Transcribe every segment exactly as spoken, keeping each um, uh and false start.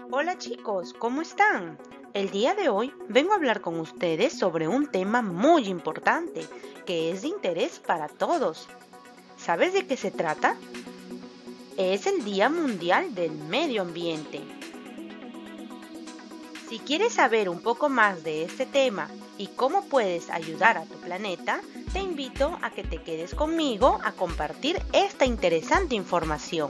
Hola chicos, ¿cómo están? El día de hoy vengo a hablar con ustedes sobre un tema muy importante que es de interés para todos. ¿Sabes de qué se trata? Es el Día Mundial del Medio Ambiente. Si quieres saber un poco más de este tema y cómo puedes ayudar a tu planeta, te invito a que te quedes conmigo a compartir esta interesante información.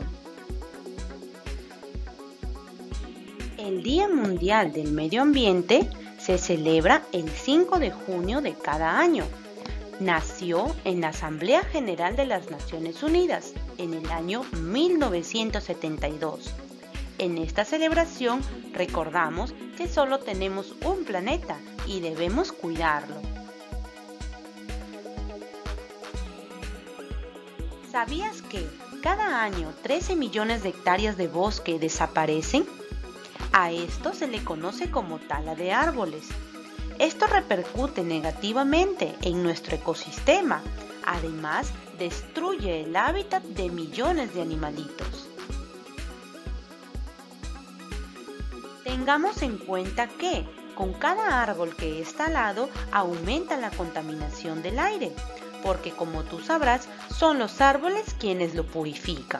El Día Mundial del Medio Ambiente se celebra el cinco de junio de cada año. Nació en la Asamblea General de las Naciones Unidas en el año mil novecientos setenta y dos. En esta celebración recordamos que solo tenemos un planeta y debemos cuidarlo. ¿Sabías que cada año trece millones de hectáreas de bosque desaparecen? A esto se le conoce como tala de árboles. Esto repercute negativamente en nuestro ecosistema. Además, destruye el hábitat de millones de animalitos. Tengamos en cuenta que con cada árbol que es talado aumenta la contaminación del aire, porque como tú sabrás, son los árboles quienes lo purifican.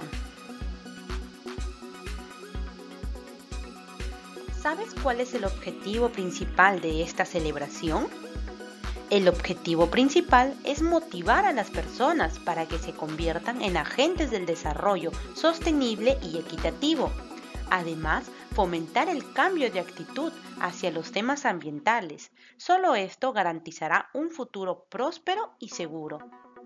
¿Sabes cuál es el objetivo principal de esta celebración? El objetivo principal es motivar a las personas para que se conviertan en agentes del desarrollo sostenible y equitativo. Además, fomentar el cambio de actitud hacia los temas ambientales. Solo esto garantizará un futuro próspero y seguro.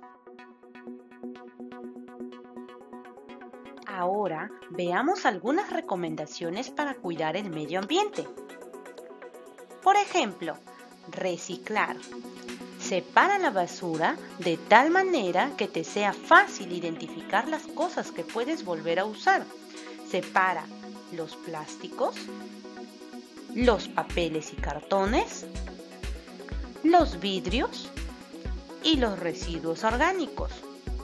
Ahora veamos algunas recomendaciones para cuidar el medio ambiente. Por ejemplo, reciclar. Separa la basura de tal manera que te sea fácil identificar las cosas que puedes volver a usar. Separa los plásticos, los papeles y cartones, los vidrios y los residuos orgánicos.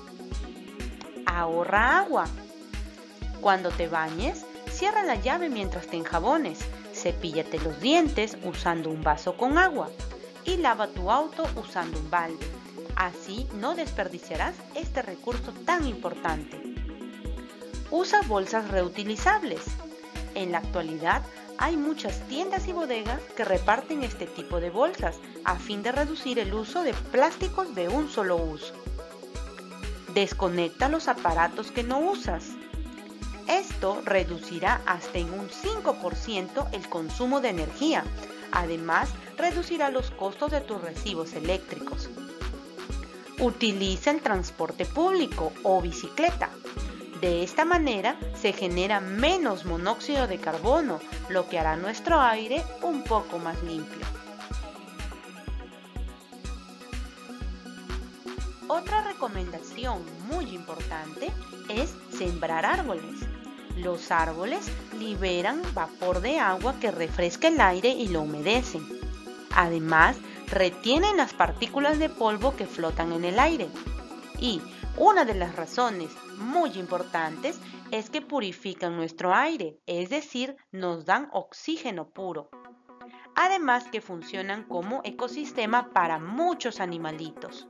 Ahorra agua. Cuando te bañes, cierra la llave mientras te enjabones, cepíllate los dientes usando un vaso con agua y lava tu auto usando un balde. Así no desperdiciarás este recurso tan importante. Usa bolsas reutilizables. En la actualidad hay muchas tiendas y bodegas que reparten este tipo de bolsas a fin de reducir el uso de plásticos de un solo uso. Desconecta los aparatos que no usas. Esto reducirá hasta en un cinco por ciento el consumo de energía. Además, reducirá los costos de tus recibos eléctricos. Utiliza el transporte público o bicicleta. De esta manera se genera menos monóxido de carbono, lo que hará nuestro aire un poco más limpio. Otra recomendación muy importante es sembrar árboles. Los árboles liberan vapor de agua que refresca el aire y lo humedecen. Además, retienen las partículas de polvo que flotan en el aire. Y una de las razones muy importantes es que purifican nuestro aire, es decir, nos dan oxígeno puro. Además que funcionan como ecosistema para muchos animalitos.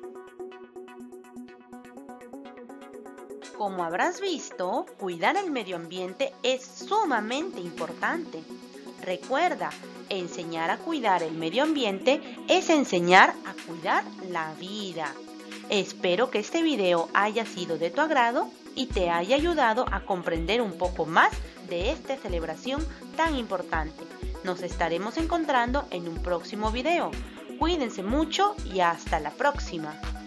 Como habrás visto, cuidar el medio ambiente es sumamente importante. Recuerda, enseñar a cuidar el medio ambiente es enseñar a cuidar la vida. Espero que este video haya sido de tu agrado y te haya ayudado a comprender un poco más de esta celebración tan importante. Nos estaremos encontrando en un próximo video. Cuídense mucho y hasta la próxima.